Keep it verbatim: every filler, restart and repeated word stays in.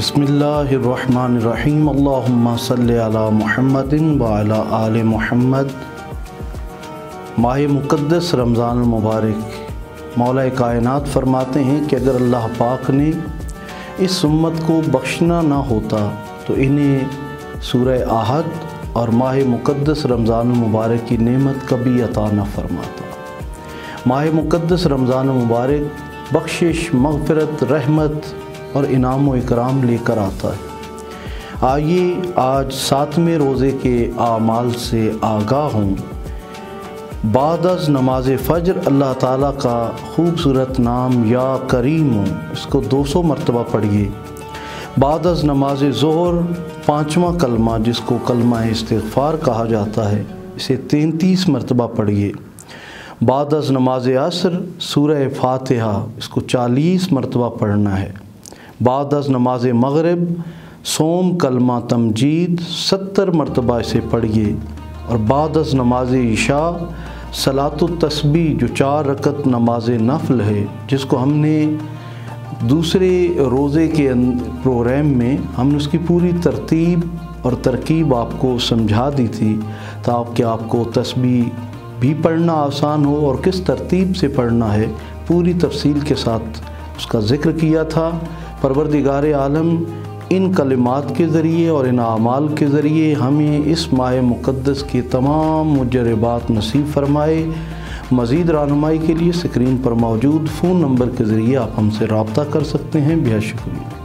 बिस्मिल्लाहिर्रहमानिर्रहीम अल्लाहुम्मा सल्लि अला मुहम्मदिन व अला आले मुहम्मद। माह मुक़द्दस रमज़ान मुबारक मौला कायनात फरमाते हैं कि अगर अल्लाह पाक ने इस उम्मत को बख्शना ना होता तो इन्हें सूरह आहद और माह मुक़द्दस रमज़ान मुबारक की नेमत कभी अता न फरमाता। माह मुक़द्दस रमज़ान मुबारक बख्शिश, मग़फ़िरत, रहमत और इनाम व इकराम लेकर आता है। आइए आज सातवें रोज़े के आमाल से आगाह हों। बाद अज़ नमाज फ़ज्र अल्लाह ताला का खूबसूरत नाम या करीम हो, इसको दो सौ मरतबा पढ़िए। बाद अज़ नमाज ज़ोहर पाँचवा कलमा जिसको कलमा इस्तिग़फ़ार कहा जाता है, इसे तैंतीस मरतबा पढ़िए। बाद अज़ नमाज असर सूरह फ़ातिहा, इसको चालीस मरतबा पढ़ना है। बाद अज़ नमाज मग़रिब सोम कलमा तमजीद सत्तर मरतबा इसे पढ़िए। और बाद अज़ नमाज इशा सलातुत तस्बीह जो चार रकत नमाज नफ़ल है, जिसको हमने दूसरे रोज़े के प्रोग्राम में हमने उसकी पूरी तरतीब और तरकीब आपको समझा दी थी, ताकि आपको तस्बीह भी पढ़ना आसान हो और किस तरतीब से पढ़ना है पूरी तफसील के साथ उसका ज़िक्र किया था। परवरदिगार आलम इन कलिमात के ज़रिए और इन आमाल के ज़रिए हमें इस माह मुक़द्दस के तमाम मुजरबात नसीब फ़रमाए। मज़ीद रहनुमाई के लिए स्क्रीन पर मौजूद फ़ोन नंबर के ज़रिए आप हमसे रब्ता कर सकते हैं। बेहद शुक्रिया।